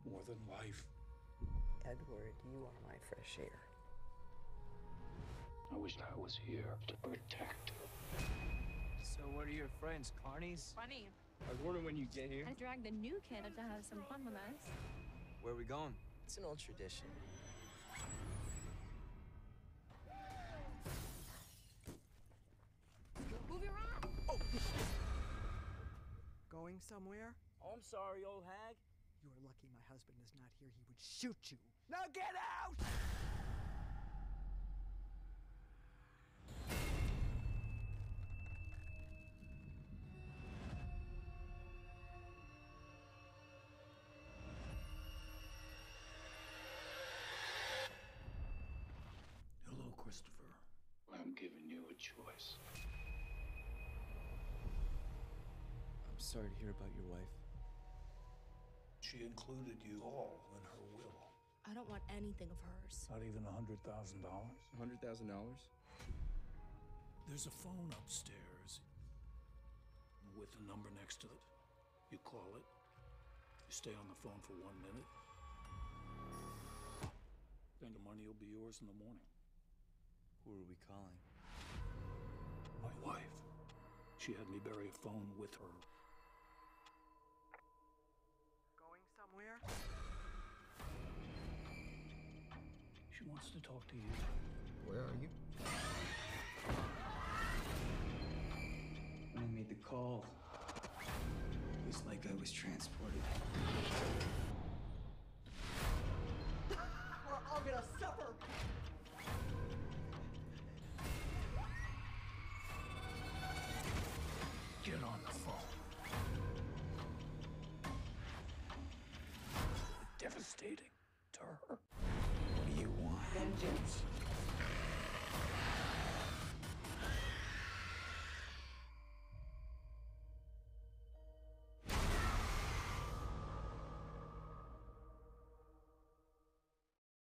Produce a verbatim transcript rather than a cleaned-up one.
more than life. Edward, you are my fresh air. I wished I was here to protect her. So what are your friends, carnies? Funny. I order when you get here. I dragged the new kid to have some fun with us. Where are we going? It's an old tradition. Move your arm! Going somewhere? Oh, I'm sorry, old hag. You are lucky my husband is not here. He would shoot you. Now get out! Hello, Christopher. I'm giving you a choice. I'm sorry to hear about your wife. She included you all in her will. I don't want anything of hers. Not even a hundred thousand dollars. one hundred thousand dollars? There's a phone upstairs with a number next to it. You call it. You stay on the phone for one minute. Then the money will be yours in the morning. Who are we calling? My wife. She had me bury a phone with her. Going somewhere? She wants to talk to you. Where are you? When I made the call, it was like I was transported. We're all gonna suffer! Get on the phone. Devastating to her. What do you want? Vengeance.